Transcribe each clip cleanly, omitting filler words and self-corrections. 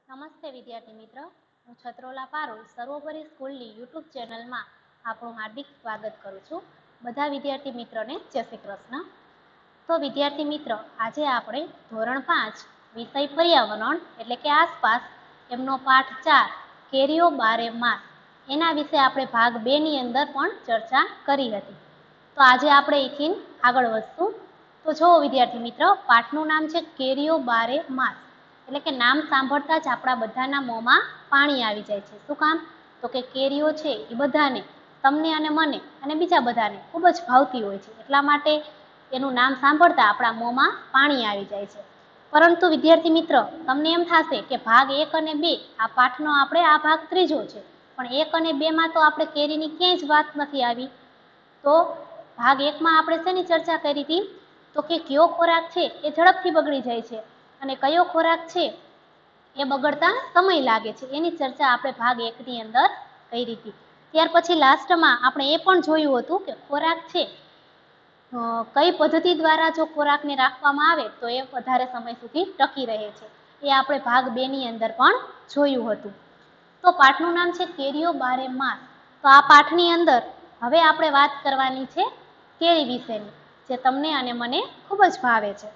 નમસ્તે વિદ્યાર્થી મિત્ર, હું છત્રોલા પારુલ સર્વોપરી સ્કૂલની યુટ્યુબ ચેનલમાં આપણું હાર્દિક સ્વાગત કરું છું. બધા વિદ્યાર્થી મિત્રોને જય શ્રી કૃષ્ણ. તો વિદ્યાર્થી મિત્ર, આજે આપણે ધોરણ 5 વિષય પર્યાવરણ એટલે કે આસપાસ એમનો પાઠ 4 કેરીઓ બારે માસ એના વિશે આપણે ભાગ 2 ની અંદર પણ ચર્ચા કરી હતી. તો આજે આપણે એથી આગળ વધશું. તો જો વિદ્યાર્થી મિત્રો, પાઠનું નામ છે કેરીઓ બારે માસ, એટલે કે નામ સાંભળતા જ આપણા બધાના મોંમાં પાણી આવી જાય છે. શું કામ? તો કે કેરીઓ છે એ બધાને, તમને અને મને અને બીજા બધાને ખૂબ જ ભાવતી હોય છે, એટલા માટે એનું નામ સાંભળતા આપણા મોંમાં પાણી આવી જાય છે. પરંતુ વિદ્યાર્થી મિત્રો, તમને એમ થશે કે ભાગ 1 અને 2 આ પાઠનો આપણે આ ભાગ ત્રીજો છે, પણ 1 અને 2 માં તો આપણે કેરીની ક્યાંય જ વાત નથી આવી. તો ભાગ 1 માં આપણે શેની ચર્ચા કરી હતી? તો કે કયો ખોરાક છે એ ઝડપથી બગડી જાય છે અને કયો ખોરાક છે એ બગડતા સમય લાગે છે, એની ચર્ચા આપણે ભાગ 1 ની અંદર કરી હતી. ત્યાર પછી લાસ્ટમાં આપણે એ પણ જોયું હતું કે ખોરાક છે કઈ પદ્ધતિ દ્વારા જો ખોરાકને રાખવામાં આવે તો એ વધારે સમય સુધી ટકી રહે છે, એ આપણે ભાગ 2 ની અંદર પણ જોયું હતું. તો પાઠનું નામ છે કેરીઓ બારે માસ. તો આ પાઠની અંદર હવે આપણે વાત કરવાની છે કેરી વિશેની, જે તમને અને મને ખૂબ જ ભાવે છે.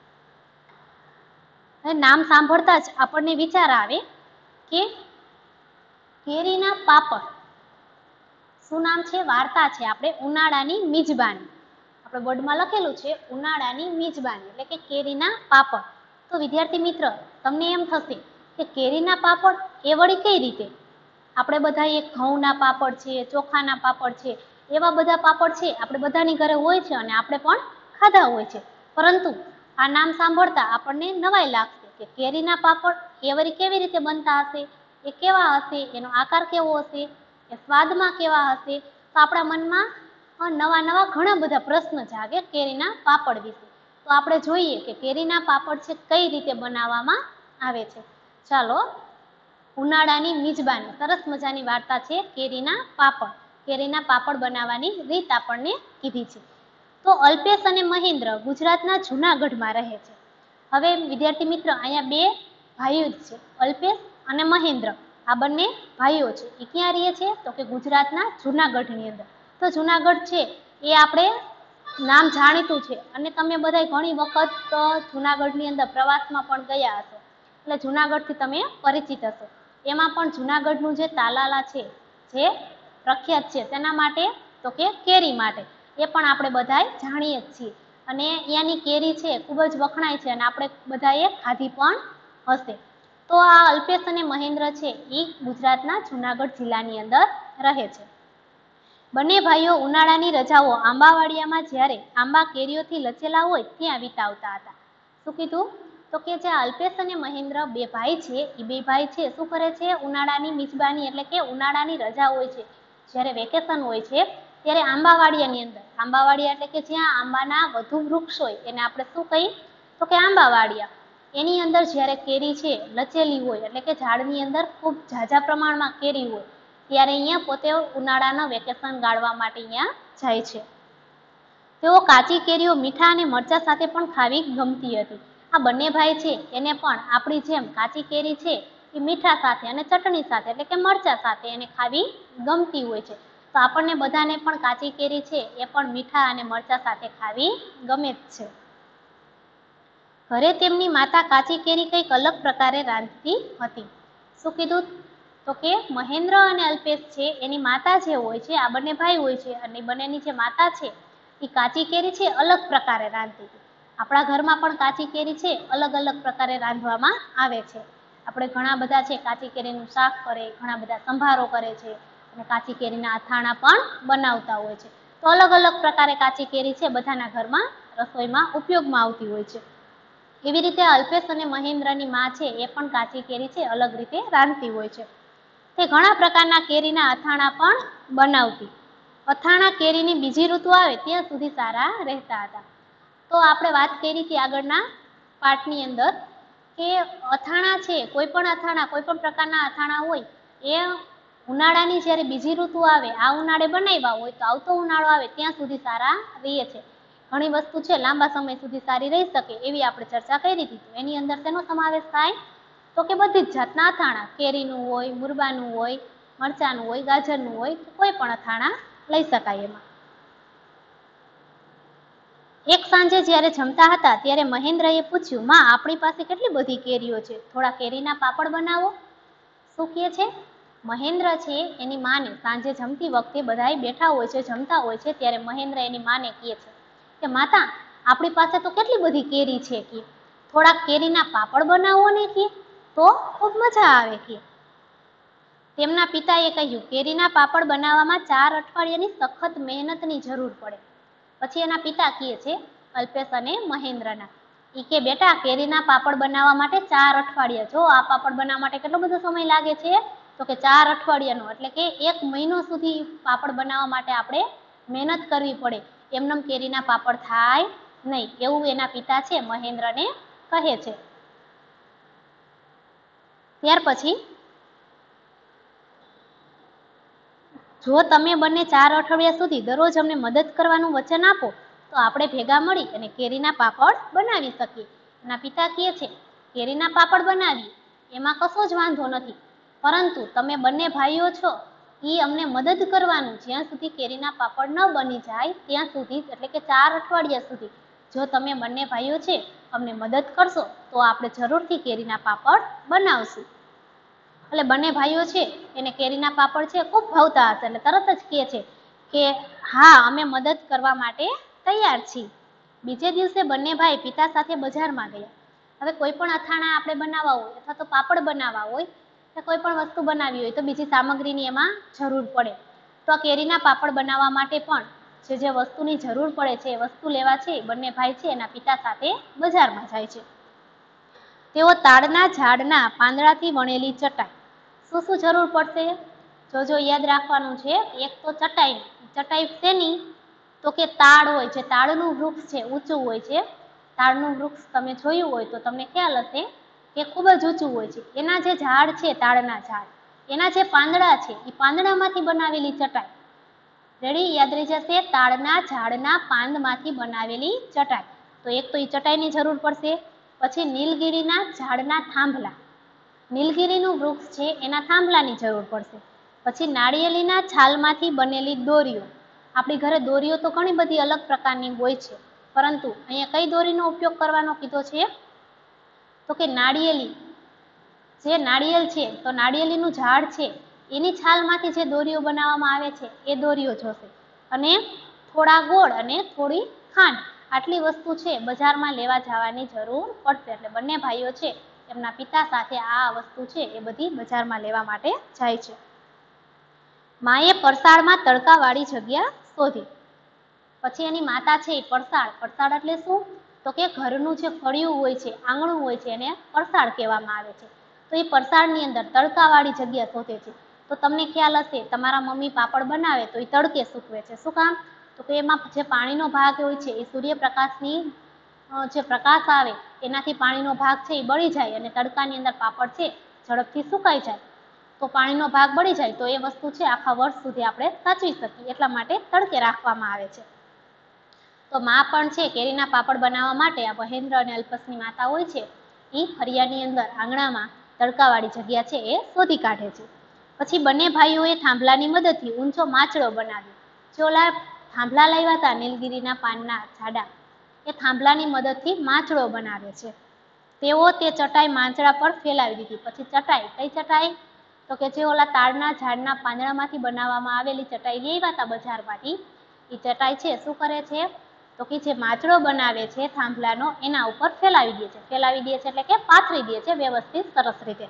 નામ સાંભળતા જ આપણને વિચાર આવે કે કેરીના પાપડ. શું નામ છે? વાર્તા છે આપણે ઉનાળાની મિજબાની. આપણે બોર્ડમાં લખેલું છે ઉનાળાની મિજબાની, એટલે કે કેરીના પાપડ. તો વિદ્યાર્થી મિત્ર, તમને એમ થશે કે કેરીના પાપડ એ વળી કઈ રીતે? આપણે બધા એક ઘઉંના પાપડ છે, ચોખાના પાપડ છે, એવા બધા પાપડ છે આપણે બધાની ઘરે હોય છે અને આપણે પણ ખાધા હોય છે. પરંતુ આ નામ સાંભળતા આપણને નવાઈ લાગશે કે કેરીના પાપડ એ વળી કેવી રીતે બનતા હશે, એ કેવા હશે, એનો આકાર કેવો હશે, એ સ્વાદમાં કેવા હશે. તો આપણા મનમાં નવા ઘણા બધા પ્રશ્ન જાગે કેરીના પાપડ વિશે. તો આપણે જોઈએ કે કેરીના પાપડ છે કઈ રીતે બનાવવામાં આવે છે. ચાલો, ઉનાળાની મિજબાની સરસ મજાની વાર્તા છે કેરીના પાપડ. કેરીના પાપડ બનાવવાની રીત આપણને કીધી છે. તો અલ્પેશ અને મહેન્દ્ર ગુજરાતના જૂનાગઢમાં રહે છે. હવે વિદ્યાર્થી મિત્ર, અહીંયા બે ભાઈઓ જ છે, અલ્પેશ અને મહેન્દ્ર. આ બંને ભાઈઓ છે. એ ક્યાં રહે છે? તો કે ગુજરાતના જૂનાગઢની અંદર. તો જૂનાગઢ છે એ આપણે નામ જાણીતું છે અને તમે બધા ઘણી વખત જૂનાગઢની અંદર પ્રવાસમાં પણ ગયા હશો, એટલે જૂનાગઢથી તમે પરિચિત હશો. એમાં પણ જૂનાગઢનું જે તાલાલા છે જે પ્રખ્યાત છે તેના માટે, તો કે કેરી માટે, એ પણ આપણે બધાએ જાણીએ જ છીએ. અને અહીંયાની કેરી છે ખૂબ જ વખણાય છે અને આપણે બધાએ ખાધી પણ હશે. તો આ અલ્પેશ અને મહેન્દ્ર છે એ ગુજરાતના જૂનાગઢ જિલ્લાની અંદર રહે છે. બંને ભાઈઓ ઉનાળાની રજાઓ આંબાવાડિયામાં જ્યારે આંબા કેરીઓથી લચેલા હોય ત્યાં વિતાવતા હતા. શું કીધું? તો કે જે અલ્પેશ અને મહેન્દ્ર બે ભાઈ છે, એ બે ભાઈ છે શું કરે છે? ઉનાળાની મિજબાની એટલે કે ઉનાળાની રજા હોય છે, જ્યારે વેકેશન હોય છે ત્યારે આંબાવાડિયાની અંદર, આંબાવાડિયા એટલે કે જ્યાં આંબાના વધુ વૃક્ષ હોય એને આપણે શું કહીએ? તો કે આંબાવાડિયા. એની અંદર જ્યારે કેરી છે લચેલી હોય, એટલે કે ઝાડની અંદર ખૂબ ઝાઝા પ્રમાણમાં કેરી હોય, ત્યારે અહીંયા પોતે ઉનાળાના વેકેશન ગાળવા માટે અહીંયા જાય છે. તેઓ કાચી કેરીઓ મીઠા અને મરચા સાથે પણ ખાવી ગમતી હતી. આ બંને ભાઈ છે એને પણ આપણી જેમ કાચી કેરી છે એ મીઠા સાથે અને ચટણી સાથે એટલે કે મરચા સાથે એને ખાવી ગમતી હોય છે. તો આપણને બધાને પણ કાચી કેરી છે એ પણ મીઠા અને મરચા સાથે ખાવી ગમે જ છે. ઘરે તેમની માતા કાચી કેરી કંઈક અલગ પ્રકારે રાંધતી હતી. શું કીધું? તો કે મહેન્દ્ર અને અલ્પેશ છે એની માતા જે હોય છે, આ બંને ભાઈ હોય છે અને બંનેની જે માતા છે એ કાચી કેરી છે અલગ પ્રકારે રાંધતી હતી. આપણા ઘરમાં પણ કાચી કેરી છે અલગ અલગ પ્રકારે રાંધવામાં આવે છે. આપણે ઘણા બધા છે કાચી કેરીનું શાક કરે, ઘણા બધા સંભારો કરે છે અને કાચી કેરીના અથાણા પણ બનાવતા હોય છે. તો અલગ અલગ પ્રકારે કાચી કેરી છે બધાના ઘરમાં રસોઈમાં ઉપયોગમાં આવતી હોય છે. એવી રીતે અલ્પેશ અને મહેન્દ્રની માં છે એ પણ કાચી કેરી છે અલગ રીતે રાંધતી હોય છે. તે ઘણા પ્રકારના કેરીના અથાણા પણ બનાવતી. અથાણા કેરીની બીજી ઋતુ આવે ત્યાં સુધી સારા રહેતા હતા. તો આપણે વાત કરી હતી આગળના પાઠની અંદર કે અથાણા છે, કોઈ પણ પ્રકારના અથાણા હોય એ ઉનાળાની જ્યારે બીજી ઋતુ આવે, આ ઉનાળે બનાવ્યા હોય તો આવતો ઉનાળો આવે ત્યાં સુધી સારા રહે છે. ઘણી વસ્તુ છે લાંબા સમય સુધી સારી રહી શકે એવી આપણે ચર્ચા કરી હતી. એની અંદર તેનો સમાવેશ થાય તો કે બધી જ જાતના અથાણા, કેરીનું હોય, મુરબાનું હોય, મરચાંનું હોય, ગાજરનું હોય, કોઈ પણ અથાણા લઈ શકાય એમાં. એક સાંજે જ્યારે જમતા હતા ત્યારે મહેન્દ્રએ પૂછ્યું, માં આપણી પાસે કેટલી બધી કેરીઓ છે, થોડા કેરીના પાપડ બનાવો. શું કહે છે? મહેન્દ્ર છે એની માને સાંજે જમતી વખતે બધાય બેઠા હોય છે, જમતા હોય છે, ત્યારે મહેન્દ્ર એની માને કહે છે કે માતા, આપણી પાસે તો કેટલી બધી કેરી છે કે થોડા કેરીના પાપડ બનાવો ને કે તો ખૂબ મજા આવે કે. તેમના પિતાએ કહ્યું, કેરીના પાપડ બનાવવામાં 4 અઠવાડિયાની સખત મહેનતની જરૂર પડે. પછી એના પિતા કહે છે અલ્પેશ અને મહેન્દ્રના, એ કે બેટા, કેરીના પાપડ બનાવવા માટે 4 અઠવાડિયા, જો આ પાપડ બનાવવા માટે કેટલો બધો સમય લાગે છે, તો કે 4 અઠવાડિયાનો, એટલે કે 1 મહિનો સુધી પાપડ બનાવવા માટે આપણે મહેનત કરવી પડે, એમનેમ કેરીના પાપડ થાય નહીં, એવું એના પિતા છે મહેન્દ્રને કહે છે. ત્યાર પછી, જો તમે બંને 4 અઠવાડિયા સુધી દરરોજ અમને મદદ કરવાનું વચન આપો તો આપણે ભેગા મળી અને કેરીના પાપડ બનાવી શકીએ. એના પિતા કહે છે, કેરીના પાપડ બનાવીએ એમાં કશો જ વાંધો નથી, પરંતુ તમે બંને ભાઈઓ છો એ અમને મદદ કરવાનું, જ્યાં સુધી કેરીના પાપડ ન બની જાય ત્યાં સુધી, એટલે કે 4 અઠવાડિયા સુધી જો તમે બંને ભાઈઓ છે અમને મદદ કરશો તો આપણે જરૂરથી કેરીના પાપડ બનાવશું. એટલે બંને ભાઈઓ છે એને કેરીના પાપડ છે ખૂબ ભાવતા હશે, એટલે તરત જ કહે છે કે હા, અમે મદદ કરવા માટે તૈયાર છીએ. બીજે દિવસે બંને ભાઈ પિતા સાથે બજારમાં ગયા. હવે કોઈ પણ અથાણા આપણે બનાવવા હોય અથવા તો પાપડ બનાવવા હોય કે કોઈ પણ વસ્તુ બનાવવી હોય તો બીજી સામગ્રીની એમાં જરૂર પડે. તો આ કેરીના પાપડ બનાવવા માટે પણ જે વસ્તુની જરૂર પડે છે એ વસ્તુ લેવા છે બંને ભાઈ છે એના પિતા સાથે બજારમાં જાય છે. તેઓ તાડના ઝાડના પાંદડાથી વણેલી ચટાઈ, શું જરૂર પડશે? જો યાદ રાખવાનું છે. એક તો ચટાઈ શેની? તો કે તાડ હોય છે, તાડનું વૃક્ષ છે, ઊંચું હોય છે. તાડનું વૃક્ષ તમે જોયું હોય તો તમને ખ્યાલ હશે કે ખૂબ જ ઊંચું હોય છે. એના જે ઝાડ છે, તાડના ઝાડ, એના જે પાંદડા છે એ પાંદડામાંથી બનાવેલી ચટાઈ. રેડી? યાદ રહી જશે. તાડના ઝાડના પાંદમાંથી બનાવેલી ચટાઈ. તો એક તો એ ચટાઈની જરૂર પડશે. પછી નીલગીરીના ઝાડના થાંભલા, નીલગીરીનું વૃક્ષ છે એના થાંભલાની જરૂર પડશે. પછી નાળિયેરીના છાલમાંથી બનેલી દોરીઓ. આપણી ઘરે દોરીઓ તો ઘણી બધી અલગ પ્રકારની હોય છે, પરંતુ અહીંયા કઈ દોરીનો ઉપયોગ કરવાનો કીધો છે? તો કે નાળિયેરી. જે નાળિયેર છે તો નાળિયેરીનું ઝાડ છે એની છાલમાંથી જે દોરીઓ બનાવવામાં આવે છે એ દોરીઓ જોશે. અને થોડા ગોળ અને થોડી ખાંડ, આટલી વસ્તુ છે બજારમાં લેવા જવાની જરૂર પડશે. એટલે બંને ભાઈઓ છે એમના પિતા સાથે આ વસ્તુ છે એ બધી બજારમાં લેવા માટે જાય છે. માએ પરસાળમાં તડકાવાળી જગ્યા શોધી. પછી એની માતા છે એ પરસાળ એટલે શું? તો કે ઘરનું જે ફળિયું હોય છે, આંગણું હોય છે, એને પરસાળ કહેવામાં આવે છે. તો એ પરસાળની અંદર તડકાવાળી જગ્યા શોધે છે. તો તમને ખ્યાલ હશે, તમારા મમ્મી પાપડ બનાવે તો એ તડકે સૂકવે છે. શું કામ? તો કે એમાં જે પાણીનો ભાગ હોય છે એ સૂર્યપ્રકાશની જે પ્રકાશ આવે એનાથી પાણીનો ભાગ છે એ બળી જાય અને તડકાની અંદર પાપડ છે ઝડપથી સુકાઈ જાય. તો પાણીનો ભાગ બળી જાય તો એ વસ્તુ છે આખા વર્ષ સુધી આપણે સાચવી શકીએ, એટલા માટે તડકે રાખવામાં આવે છે. તો માં પણ છે કેરીના પાપડ બનાવવા માટે આ મહેન્દ્ર અને અલ્પેશની માતા હોય છે એ ફળિયાની અંદર આંગણામાં તડકાવાળી જગ્યા છે એ શોધી કાઢે છે. પછી બંને ભાઈઓએ થાંભલાની મદદથી ઊંચો માચડો બનાવ્યો. જે ઓલા થાંભલા લાવ્યા હતા નીલગીરીના પાનના ઝાડા, એ થાંભલાની મદદથી માચડો બનાવે છે. તેઓ તે ચટાઈ માંચડા પર ફેલાવી દીધી. પછી ચટાઈ, કઈ ચટાઈ? તો કે જે ઓલા તાડના ઝાડના પાંદડામાંથી બનાવવામાં આવેલી ચટાઈ લેવા હતા બજારમાંથી, એ ચટાઈ છે શું કરે છે? તો કે જે માચડો બનાવે છે થાંભલાનો એના ઉપર ફેલાવી દે છે. ફેલાવી દે છે એટલે કે પાથરી દે છે વ્યવસ્થિત સરસ રીતે.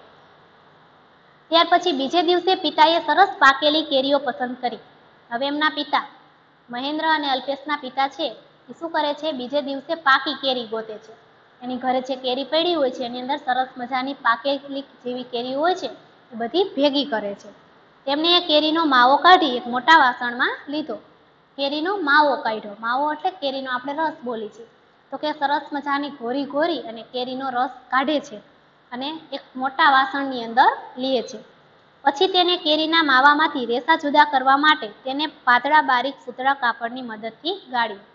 ત્યાર પછી બીજે દિવસે પિતાએ સરસ પાકેલી કેરીઓ પસંદ કરી. હવે એમના પિતા મહેન્દ્ર અને અલ્પેશના પિતા છે એ શું કરે છે? બીજે દિવસે પાકી કેરી ગોતે છે. એની ઘરે જે કેરી પડી હોય છે એની અંદર સરસ મજાની પાકેલી જેવી કેરી હોય છે એ બધી ભેગી કરે છે. તેમને એ કેરીનો માવો કાઢી એક મોટા વાસણમાં લીધો. કેરીનો માવો કાઢ્યો. માવો એટલે કેરીનો આપણે રસ બોલી છે. તો કે સરસ મજાની ઘોરી અને કેરીનો રસ કાઢે છે અને એક મોટા વાસણની અંદર લે છે. પછી તેને કેરીના માવામાંથી રેસા જુદા કરવા માટે તેને પાતળા બારીક સૂતરા કાપડની મદદથી ગાળ્યું.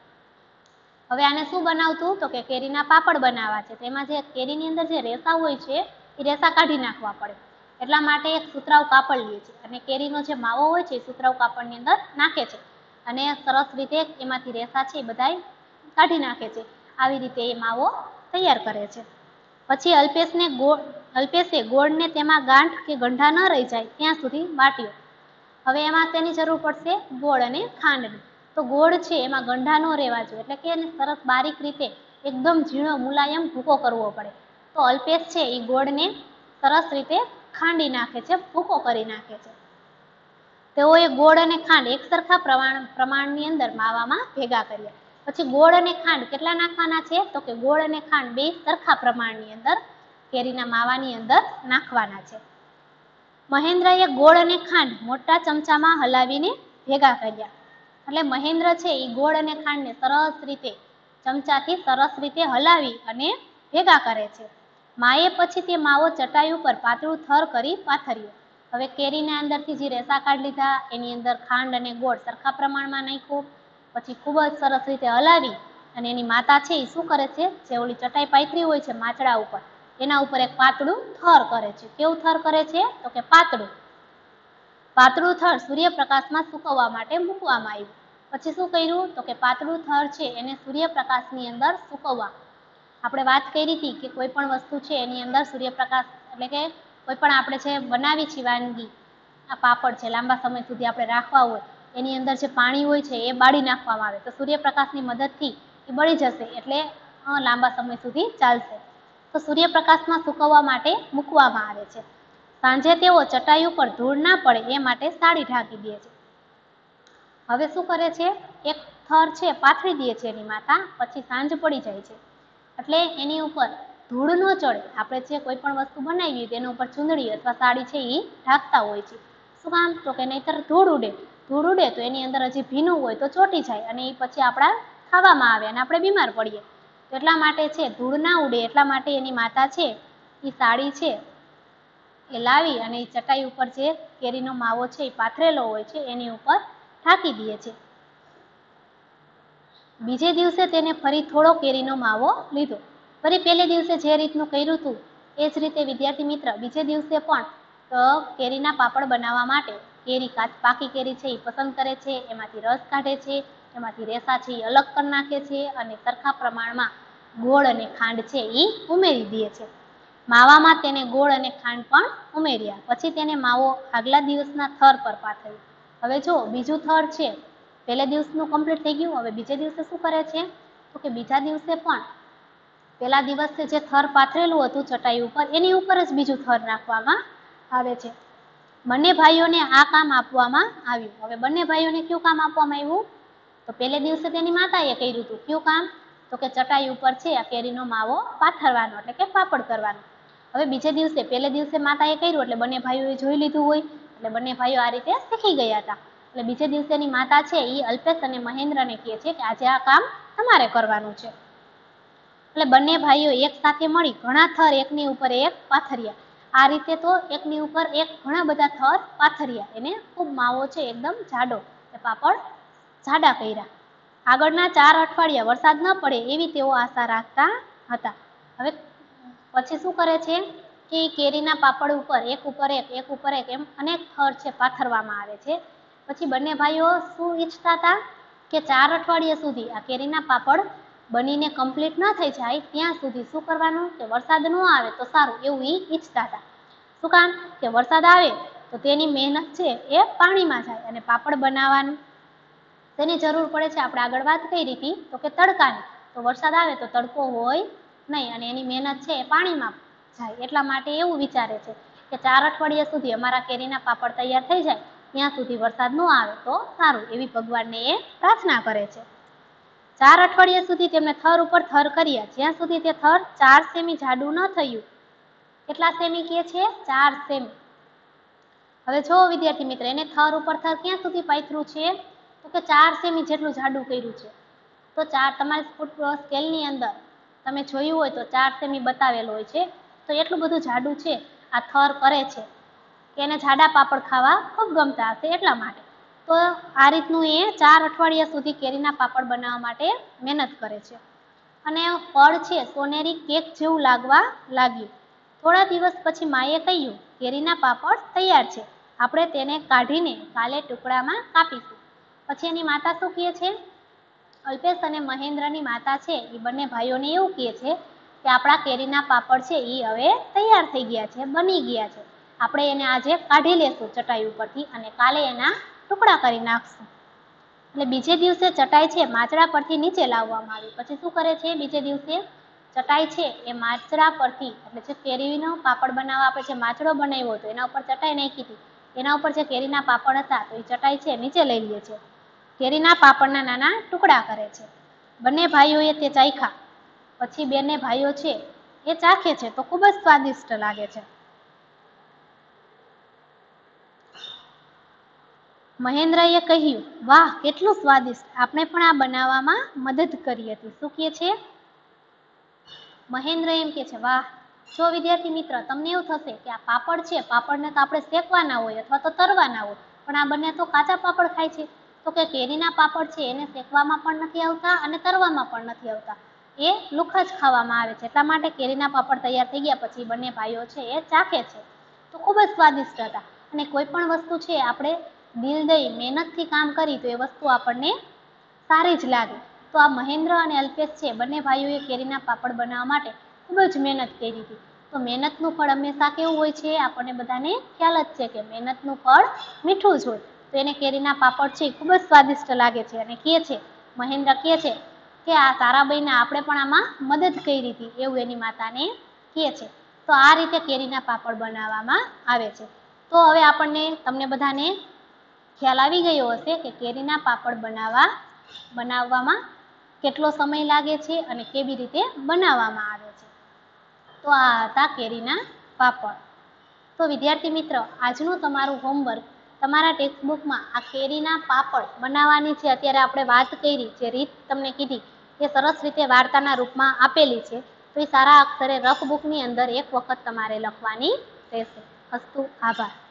હવે આને શું બનાવતું? તો કે કેરીના પાપડ બનાવવા છે. તેમાં જે કેરીની અંદર જે રેસા હોય છે એ રેસા કાઢી નાખવા પડે, એટલા માટે એક સુતરાઉ કાપડ લે છે અને કેરીનો જે માવો હોય છે એ સુતરાઉ કાપડની અંદર નાખે છે અને સરસ રીતે એમાંથી રેસા છે એ બધાય કાઢી નાખે છે. આવી રીતે એ માવો તૈયાર કરે છે. પછી અલ્પેશે ગોળને તેમાં ગાંઠ કે ગંઠા ન રહી જાય ત્યાં સુધી વાટ્યો. હવે એમાં તેની જરૂર પડશે ગોળ અને ખાંડની. તો ગોળ છે એમાં ગંઠા ન રહેવા જોઈએ, એટલે કે એને સરસ બારીક રીતે એકદમ ઝીણો મુલાયમ ભૂકો કરવો પડે. તો અલ્પેશ છે એ ગોળને સરસ રીતે ખાંડી નાખે છે, ભૂકો કરી નાખે છે. તેઓએ ગોળ અને ખાંડ એક સરખા પ્રમાણની અંદર માવામાં ભેગા કર્યા. પછી ગોળ અને ખાંડ કેટલા નાખવાના છે? તો કે ગોળ અને ખાંડ બે સરખા પ્રમાણની અંદર કેરીના માવાની અંદર નાખવાના છે. મહેન્દ્રએ ગોળ અને ખાંડ મોટા ચમચામાં હલાવીને ભેગા કર્યા. એટલે મહેન્દ્ર છે એ ગોળ અને ખાંડને સરસ રીતે ચમચાથી સરસ રીતે હલાવી અને ભેગા કરે છે. માએ પછી તે માવો ચટાઈ ઉપર પાતળું થર કરી પાથર્યો. હવે કેરીના અંદરથી જે રેસા કાઢી લીધા એની અંદર ખાંડ અને ગોળ સરખા પ્રમાણમાં નાખ્યું. પછી ખૂબ જ સરસ રીતે હલાવી અને એની માતા છે એ શું કરે છે? જે ઓલી ચટાઈ પાથરી હોય છે માચડા ઉપર, એના ઉપર એક પાતળું થર કરે છે. કેવું થર કરે છે? તો કે પાતળું થર સૂર્યપ્રકાશમાં સૂકવવા માટે મૂકવામાં આવ્યું. પછી શું કર્યું? તો કે પાતળું થર છે એને સૂર્યપ્રકાશની અંદર સૂકવવા. આપણે વાત કરી હતી કે કોઈ પણ વસ્તુ છે એની અંદર સૂર્યપ્રકાશ, એટલે કે કોઈ પણ આપણે જે બનાવી છે વાનગી, આ પાપડ છે લાંબા સમય સુધી આપણે રાખવા હોય, એની અંદર જે પાણી હોય છે એ બાળી નાખવામાં આવે તો સૂર્યપ્રકાશની મદદથી એ બળી જશે, એટલે લાંબા સમય સુધી ચાલશે. તો સૂર્યપ્રકાશમાં સૂકવવા માટે મૂકવામાં આવે છે. સાંજે તેઓ ચટાઈ ઉપર ધૂળ ના પડે એ માટે સાડી ઢાંકી દે છે. હવે શું કરે છે? એક થર છે પાથરી દે છે એની માતા, પછી સાંજ પડી જાય છે એટલે એની ઉપર ધૂળ ન ચડે. આપણે જે કોઈ પણ વસ્તુ બનાવી હોય તેના ઉપર ચૂંદડી અથવા સાડી છે એ ઢાંકતા હોય છે. શું કામ? તો કે નહીંતર ધૂળ ઉડે તો એની અંદર હજી ભીનું હોય તો ચોંટી જાય અને એ પછી આપણા ખાવામાં આવે અને આપણે બીમાર પડીએ. તો એટલા માટે છે ધૂળ ના ઉડે એટલા માટે એની માતા છે એ સાડી છે એ લાવી અને એ ચટાઈ ઉપર જે કેરીનો માવો છે એ પાથરેલો હોય છે એની ઉપર ઢાંકી દે છે. બીજે દિવસે તેને ફરી થોડો કેરીનો માવો લીધો. ફરી પહેલે દિવસે જે રીતનું કર્યું હતું એ જ રીતે વિદ્યાર્થી મિત્ર બીજે દિવસે પણ કેરીના પાપડ બનાવવા માટે પાકી કેરી છે એ પસંદ કરે છે, એમાંથી રસ કાઢે છે, એમાંથી રેસા છે એ અલગ કરી નાખે છે અને સરખા પ્રમાણમાં ગોળ અને ખાંડ છે એ ઉમેરી દે છે. માવામાં તેને ગોળ અને ખાંડ પણ ઉમેર્યા. પછી તેને માવો આગલા દિવસના થર પર પાથર્યો. હવે જો બીજું થર છે પહેલે દિવસનું કમ્પ્લીટ થઈ ગયું. હવે બીજે દિવસે શું કરે છે? તો કે બીજા દિવસે પણ પહેલા દિવસે જે થર પાથરેલું હતું ચટાઈ ઉપર એની ઉપર જ બીજું થર નાખવામાં આવે છે. બંને ભાઈઓને આ કામ આપવામાં આવ્યું. હવે બંને ભાઈઓને કયું કામ આપવામાં આવ્યું? તો પહેલે દિવસે તેની માતાએ કર્યું હતું. કયું કામ? તો કે ચટાઈ ઉપર છે આ કેરીનો માવો પાથરવાનો, એટલે કે પાપડ કરવાનો. હવે બીજે દિવસે પહેલે દિવસે માતાએ કર્યું એટલે બંને ભાઈઓએ જોઈ લીધું હોય એટલે બંને ભાઈઓ આ રીતે શીખી ગયા હતા. એટલે બીજે દિવસેની માતા છે એ અલ્પેશ અને મહેન્દ્રને કહે છે કે આજે આ કામ તમારે કરવાનું છે. એટલે બંને ભાઈઓ એક સાથે મળી ઘણા થર એકની ઉપર એક પાથર્યા. આ રીતે તો એકની ઉપર એક ઘણા બધા થર પાથર્યા. એને ખૂબ માવો છે એકદમ જાડો, એ પાપડ જાડા કર્યા. આગળના 4 અઠવાડિયા વરસાદ ન પડે એવી તેઓ આશા રાખતા હતા. હવે પછી શું કરે છે કે કેરીના પાપડ ઉપર એક એમ અનેક થર છે પાથરવામાં આવે છે. પછી બંને ભાઈઓ શું ઈચ્છતા હતા કે 4 અઠવાડિયા સુધી આ કેરીના પાપડ બનીને કમ્પ્લીટ ન થઈ જાય ત્યાં સુધી શું કરવાનું કે વરસાદ ન આવે તો સારું એવું એ ઈચ્છતા હતા. શું કામ? કે વરસાદ આવે તો તેની મહેનત છે એ પાણીમાં જાય અને પાપડ બનાવવાની તેની જરૂર પડે છે. આપણે આગળ વાત કરી હતી તો કે તડકાની, તો વરસાદ આવે તો તડકો હોય નહીં અને એની મહેનત છે એ પાણીમાં જાય. એટલા માટે એવું વિચારે છે કે 4 અઠવાડિયા સુધી અમારા કેરીના પાપડ તૈયાર થઈ જાય ત્યાં સુધી વરસાદ ન આવે તો સારું, એવી ભગવાનને એ પ્રાર્થના કરે છે. 4 અઠવાડિયા સુધી તેમને થર ઉપર થર કર્યા જ્યાં સુધી તે થર 4 સેમી જાડું ન થયું. કેટલા સેમી કહે છે? 4 સેમી. હવે જો વિદ્યાર્થી મિત્ર એને થર ઉપર થર ક્યાં સુધી પાથર્યું છે? તો કે 4 સેમી જેટલું જાડું કર્યું છે. તો તમારી સ્કેલની અંદર તમે જોયું હોય તો 4 સેમી બતાવેલું હોય છે. તો એટલું બધું જાડું છે આ થર કરે છે કે એને જાડા પાપડ ખાવા ખૂબ ગમતા હશે એટલા માટે. તો આ રીતનું એ 4 અઠવાડિયા સુધી કેરીના પાપડ બનાવવા માટે મહેનત કરે છે અને ફળ છે સોનેરી કેક જેવું લાગવા લાગ્યું. થોડા દિવસ પછી માએ કહ્યું, કેરીના પાપડ તૈયાર છે, આપણે તેને કાઢીને કાલે ટુકડામાં કાપીશું. પછી એની માતા શું કહે છે? અલ્પેશ અને મહેન્દ્રની માતા છે એ બંને ભાઈઓને એવું કહે છે કે આપણા કેરીના પાપડ છે એ હવે તૈયાર થઈ ગયા છે, બની ગયા છે. આપણે એને આજે કાઢી લેશું ચટાઈ ઉપરથી અને કાલે એના ટુકડા કરી નાખશું. એટલે બીજે દિવસે ચટાઈ છે માચડા પરથી નીચે લાવવામાં આવી. પછી શું કરે છે? બીજે દિવસે ચટાઈ છે એ માચડા પરથી, એટલે જે કેરીનો પાપડ બનાવવા આપણે જે માચડો બનાવ્યો હતો એના ઉપર ચટાઈ નાખી હતી, એના ઉપર જે કેરીના પાપડ હતા તો એ ચટાઈ છે નીચે લઈ લે છે. કેરીના પાપડના નાના ટુકડા કરે છે. બંને ભાઈઓએ તે ચાખ્યા. પછી બંને ભાઈઓ છે એ ચાખે છે તો ખૂબ જ સ્વાદિષ્ટ લાગે છે. મહેન્દ્રએ કહ્યું, વાહ, કેટલું સ્વાદિષ્ટ, આપણે પણ આ બનાવવામાં મદદ કરી હતી. શું કહે છે? મહેન્દ્ર એમ કે છે, વાહ. જો વિદ્યાર્થી મિત્ર તમને એવું થશે કે આ પાપડ છે, પાપડને તો આપણે શેકવાના હોય અથવા તો તરવાના હોય, પણ આ બંને તો કાચા પાપડ ખાય છે. તો કે કેરીના પાપડ છે એને શેકવામાં પણ નથી આવતા અને તરવામાં પણ નથી આવતા, એ લુખા જ ખાવામાં આવે છે. એટલા માટે કેરીના પાપડ તૈયાર થઈ ગયા પછી બંને ભાઈઓ છે એ ચાખે છે તો ખૂબ જ સ્વાદિષ્ટ હતા. અને કોઈ પણ વસ્તુ છે આપણે દિલ દઈ મહેનતથી કામ કરી તો એ વસ્તુ આપણને સારી જ લાગે. તો આ મહેન્દ્ર અને અલ્પેશ છે બંને ભાઈઓએ કેરીના પાપડ બનાવવા માટે ખૂબ જ મહેનત કરી હતી. તો મહેનતનું ફળ હંમેશા કેવું હોય છે? આપણને બધાને ખ્યાલ જ છે કે મહેનતનું ફળ મીઠું જ હોય. તો એને કેરીના પાપડ છે ખૂબ જ સ્વાદિષ્ટ લાગે છે અને કહે છે, મહેન્દ્ર કહે છે કે આ તારાબાઈને આપણે પણ આમાં મદદ કરી હતી એવું એની માતાને કહે છે. તો આ રીતે કેરીના પાપડ બનાવવામાં આવે છે. તો હવે તમને બધાને ખ્યાલ આવી ગયો હશે કે કેરીના પાપડ બનાવવામાં કેટલો સમય લાગે છે અને કેવી રીતે બનાવવામાં આવે છે. તો આ હતા કેરીના પાપડ. તો વિદ્યાર્થી મિત્ર, આજનું તમારું હોમવર્ક તમારા ટેક્સ્ટબુકમાં આ કેરીના પાપડ બનાવવાની છે અત્યારે આપણે વાત કરી, જે રીત તમને કીધી એ સરસ રીતે વાર્તાના રૂપમાં આપેલી છે. તો એ સારા અક્ષરે રફ બુકની અંદર એક વખત તમારે લખવાની રહેશે. અસ્તુ, આભાર.